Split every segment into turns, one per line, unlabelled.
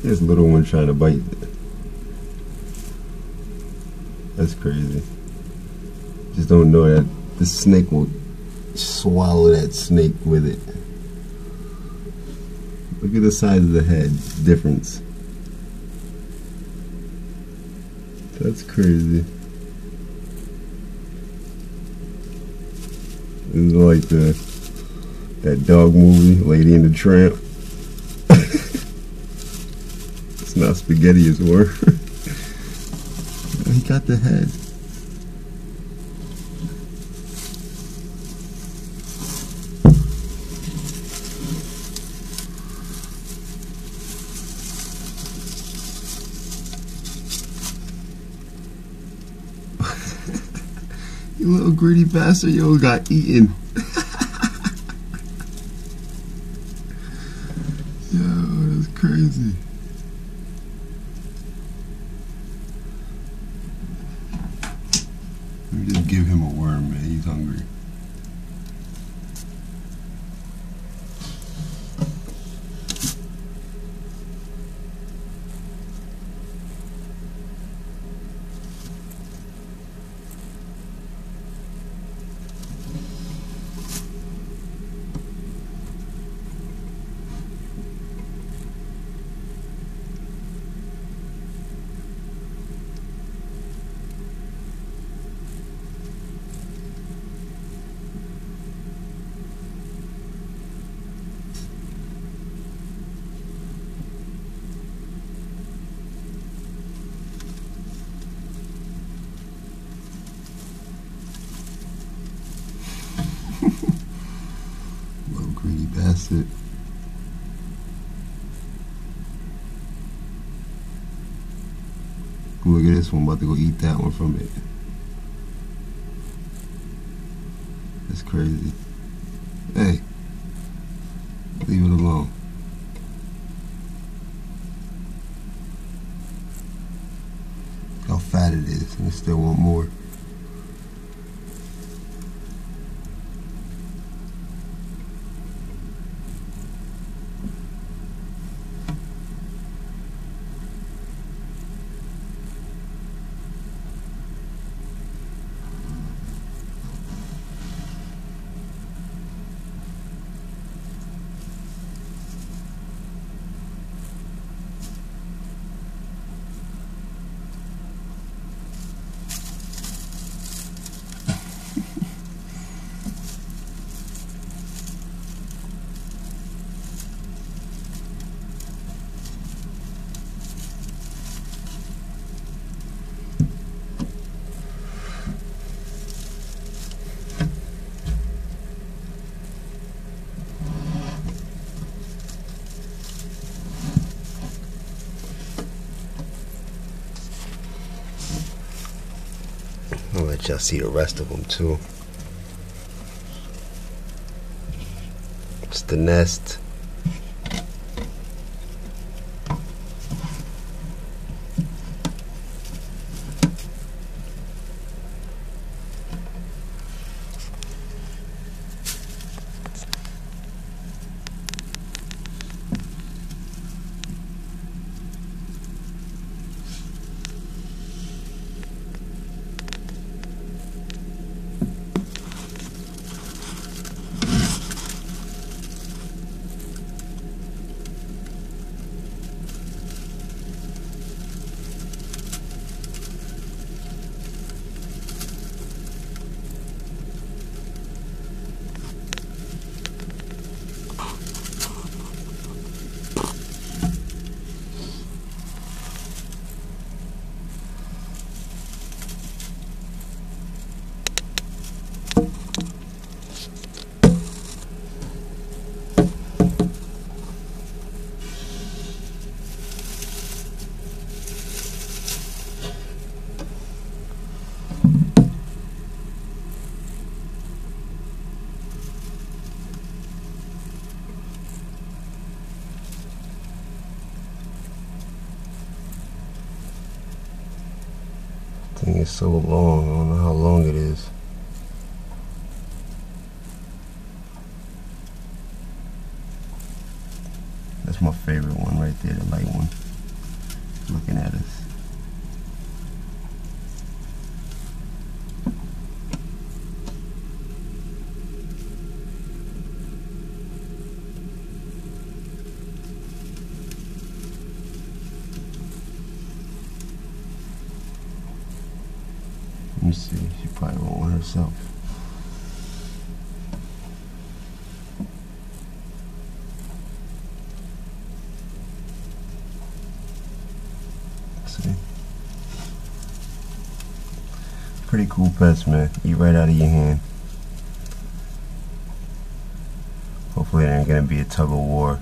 This little one trying to bite. That's crazy. Just don't know that the snake will swallow that snake with it. Look at the size of the head difference. That's crazy. This is like that dog movie, Lady and the Tramp. It's not spaghetti, it's worse. He got the head. You little greedy bastard, yo, got eaten. Yo, that's crazy. Let me just give him a worm, man. He's hungry. Little greedy bastard. Look at this one, about to go eat that one from it. That's crazy. Hey, leave it alone. Look how fat it is, and I still want more. I'll let y'all see the rest of them too. It's the nest. Thing is so long, I don't know how long it is. That's my favorite one right there, the light one. looking at us. Let me see, she probably won't want herself. See? Pretty cool pets, man. Eat right out of your hand. Hopefully there ain't gonna be a tug of war.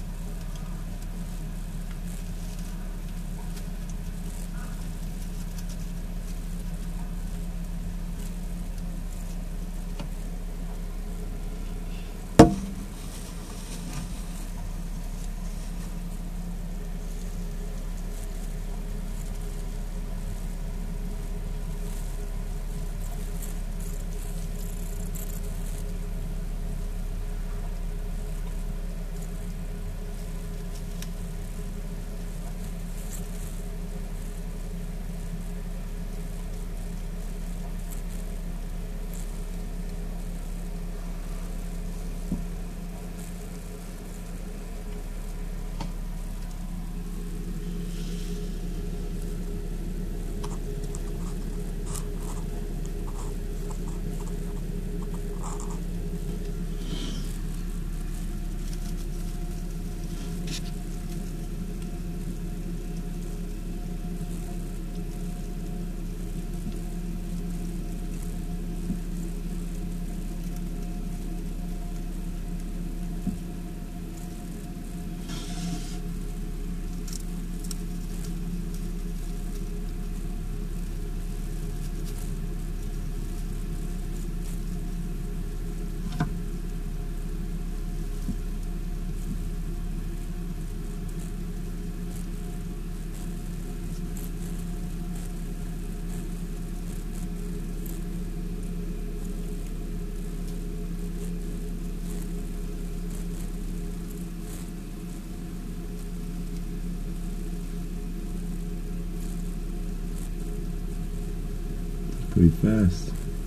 Pretty fast.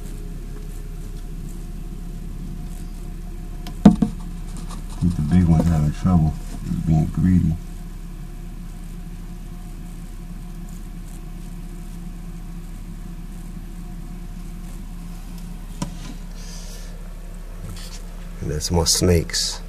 I think the big one's having trouble. He's being greedy. And that's more snakes.